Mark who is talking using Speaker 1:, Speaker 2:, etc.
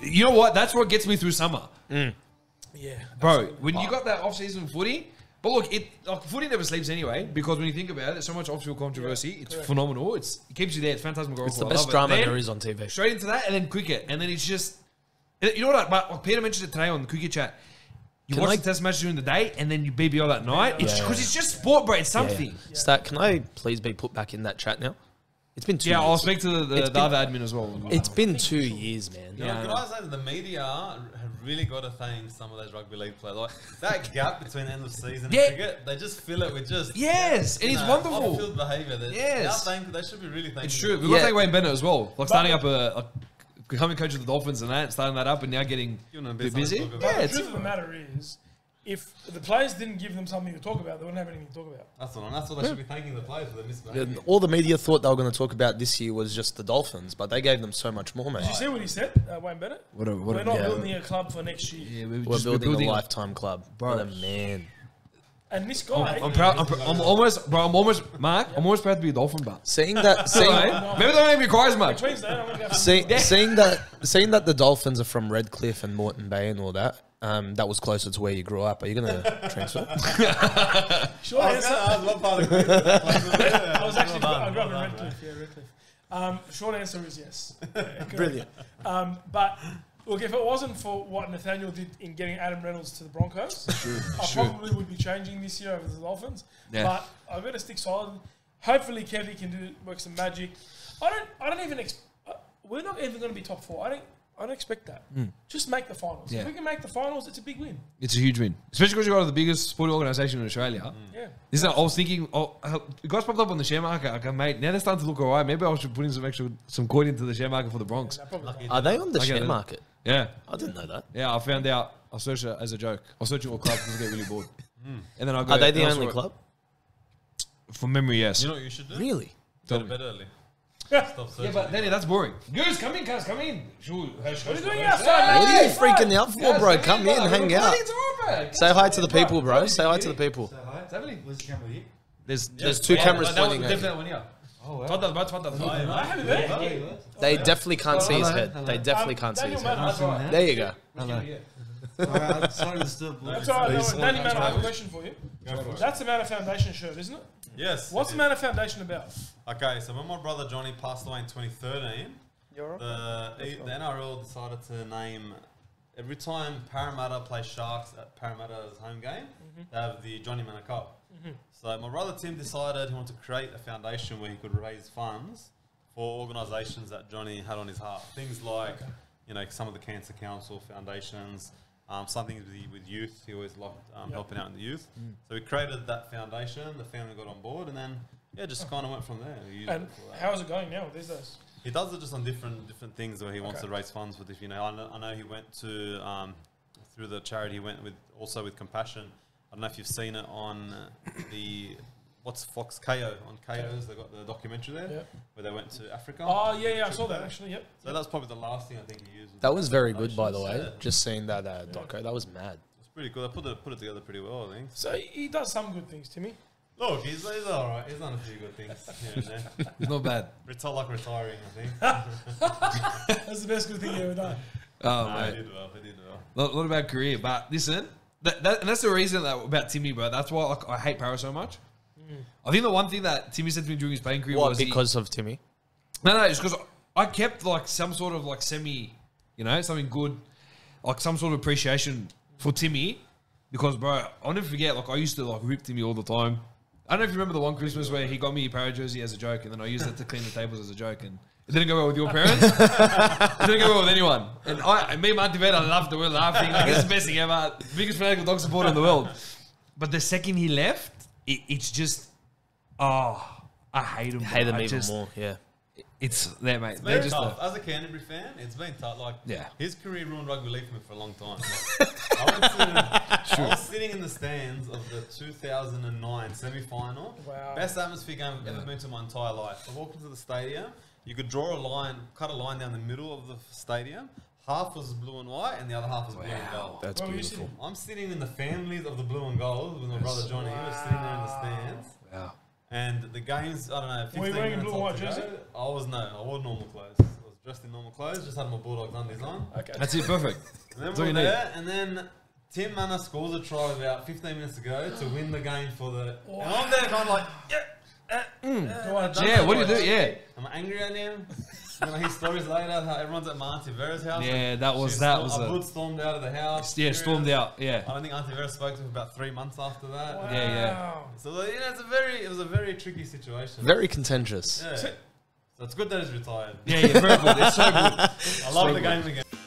Speaker 1: You know what? That's what gets me through summer.
Speaker 2: Yeah.
Speaker 1: Bro,
Speaker 2: absolutely.
Speaker 1: when you got that off-season footy, but look, footy never sleeps anyway, because when you think about it, there's so much off-field controversy. It's phenomenal. It keeps you there. It's phantasmagorical.
Speaker 3: It's the best drama there is on TV.
Speaker 1: Straight into that, and then cricket, and then it's just, you know what? Like Peter mentioned it today on the cricket chat. You watch the test match during the day, and then you BBL that night. It's because it's just sport, bro. It's something.
Speaker 3: Stat, can I please be put back in that chat now? It's been 2 years.
Speaker 1: I'll speak to the other admin as well.
Speaker 3: It's been 2 years, man.
Speaker 4: You know, can I say that the media have really got to thank some of those rugby league players? Like that gap between the end of season and cricket, they just fill it with just
Speaker 1: and it's wonderful.
Speaker 4: off-field behaviour. They should be really thanking.
Speaker 1: It's true. We've got to thank Wayne Bennett as well. Like starting up becoming coach of the Dolphins and that, starting that up, and now getting a bit busy.
Speaker 2: The truth of the matter is, if the players didn't give them something to talk about, they wouldn't have anything to talk about.
Speaker 4: That's what they should be thanking the players for. Misbehaving.
Speaker 3: All the media thought they were going to talk about this year was just the Dolphins, but they gave them so much more, man.
Speaker 2: Did you see what he said, Wayne Bennett?
Speaker 1: We're
Speaker 2: not building a club for next year.
Speaker 1: Yeah,
Speaker 3: we're building a lifetime club. Bro, what a man.
Speaker 2: And this guy,
Speaker 1: I'm proud. I'm almost Mark. I'm almost proud to be a Dolphin, but
Speaker 3: seeing that,
Speaker 1: maybe they don't make me cry as much.
Speaker 3: Seeing that the Dolphins are from Redcliffe and Moreton Bay and all that. That was closer to where you grew up. Are you going to transfer?
Speaker 2: Short answer.
Speaker 4: I
Speaker 2: grew up in Redcliffe. Yeah, Redcliffe. Short answer is yes.
Speaker 3: Brilliant.
Speaker 2: But look, if it wasn't for what Nathaniel did in getting Adam Reynolds to the Broncos, I probably would be changing this year over the Dolphins. Yeah. But I've got to stick solid. Hopefully, Kevy can work some magic. I don't even. We're not even going to be top 4. I don't expect that. Just make the finals.
Speaker 1: Yeah.
Speaker 2: If we can make the finals, it's a big win.
Speaker 1: It's a huge win, especially because you got the biggest sporting organisation in Australia.
Speaker 2: Yeah.
Speaker 1: I was thinking, you guys popped up on the share market. Okay, mate, now they're starting to look alright. Maybe I should put in some coin into the share market for the Bronx.
Speaker 3: Are they on the share market?
Speaker 1: Yeah.
Speaker 3: I didn't know that.
Speaker 1: Yeah, I found out. I searched it as a joke. I was searching all clubs because I get really bored. And then I go.
Speaker 3: Are they the only club?
Speaker 1: From memory, yes.
Speaker 4: You know what you should do?
Speaker 3: Really?
Speaker 4: Go to bed early.
Speaker 1: Yeah, but Danny, that's boring. Goose, come in, cuz, come in. What
Speaker 2: are you doing outside?
Speaker 3: What are you freaking out for, bro? Come in, hang out. Say hi to the people, bro. Say hi to the people.
Speaker 4: Where's the camera here?
Speaker 3: There's 2 cameras pointing at you. They definitely can't see his head. They definitely can't see his head. There you go.
Speaker 5: Sorry to disturb.
Speaker 2: That's all right. Danny, man, I have a question for you. That's the Manor Foundation shirt, isn't it?
Speaker 4: Yes.
Speaker 2: What's the Manor Foundation about?
Speaker 4: Okay, so when my brother Johnny passed away in 2013, the NRL decided to name, every time Parramatta plays Sharks at Parramatta's home game, they have the Johnny Manor Cup. So my brother Tim decided he wanted to create a foundation where he could raise funds for organisations that Johnny had on his heart. Things like, some of the Cancer Council foundations, something with youth. He always loved helping out in the youth. So we created that foundation. The family got on board, and then just kind of went from there.
Speaker 2: And how is it going now these days?
Speaker 4: He does it just on different things where he wants to raise funds for different. I know he went to through the charity. He went with Compassion. I don't know if you've seen it on Fox KO on KO's. They got the documentary there where they went to Africa.
Speaker 2: Oh yeah, I saw that actually. Yep.
Speaker 4: So that's probably the last thing I think he used.
Speaker 3: That was very good, by the way. Just seeing that doco, that was mad.
Speaker 4: It's pretty good. They put it together pretty well, I think.
Speaker 2: So he does some good things, Timmy.
Speaker 4: Look, he's all right. He's done a few good things here and there.
Speaker 1: He's not bad.
Speaker 4: Retiring, I think.
Speaker 2: That's the best good thing you ever done.
Speaker 1: Oh, mate.
Speaker 4: He did well.
Speaker 1: Not a bad career, but listen, and that's the reason about Timmy, bro. That's why I hate Para so much. I think the one thing that Timmy said to me during his playing career was
Speaker 3: because of Timmy.
Speaker 1: No, it's because I kept some sort of semi, something good, some sort of appreciation for Timmy, because bro, I'll never forget. I used to rip Timmy all the time. I don't know if you remember the one Christmas where he got me a Para jersey as a joke, and then I used it to clean the tables as a joke, and it didn't go well with your parents. It didn't go well with anyone. And me and Auntie Beth, I loved it. We were laughing. It's the best thing ever. Biggest fanatical dog supporter in the world. But the second he left, it's just, I hate him.
Speaker 3: Hate him even more, yeah.
Speaker 1: It's there, mate.
Speaker 4: It's been tough. As a Canterbury fan, it's been tough. His career ruined rugby league for me for a long time. I was sitting in the stands of the 2009 semi-final.
Speaker 2: Wow.
Speaker 4: Best atmosphere game I've ever been to in my entire life. I walked into the stadium. You could draw a line, cut a line down the middle of the stadium. Half was blue and white, and the other half was blue and gold.
Speaker 3: That's beautiful.
Speaker 4: I'm sitting in the families of the blue and gold with my brother Johnny. He was sitting there in the stands.
Speaker 1: Wow.
Speaker 4: And the games, I don't know, 15
Speaker 2: Were you wearing a
Speaker 4: minutes
Speaker 2: blue and white
Speaker 4: to go.
Speaker 2: jersey?
Speaker 4: I wore normal clothes. I was dressed in normal clothes, just had my Bulldogs undies on.
Speaker 2: Okay.
Speaker 1: That's it, perfect.
Speaker 4: And then
Speaker 1: That's all
Speaker 4: we're
Speaker 1: you need.
Speaker 4: there, and then Tim Manor scores a try about 15 minutes ago to win the game for the... And I'm there kind of like,
Speaker 1: Yeah, what do you do? Yeah.
Speaker 4: I'm angry at him. And I hear stories later how everyone's at my Auntie Vera's house.
Speaker 1: Yeah, that was
Speaker 4: Abud stormed out of the house.
Speaker 1: yeah, stormed out. Yeah.
Speaker 4: I don't think Auntie Vera spoke to him for about 3 months after that.
Speaker 2: Wow.
Speaker 1: Yeah.
Speaker 4: So it was a very tricky situation.
Speaker 3: Very contentious.
Speaker 4: Yeah. So it's good that he's retired.
Speaker 1: Yeah, very good. It's so good.
Speaker 4: I love the game again.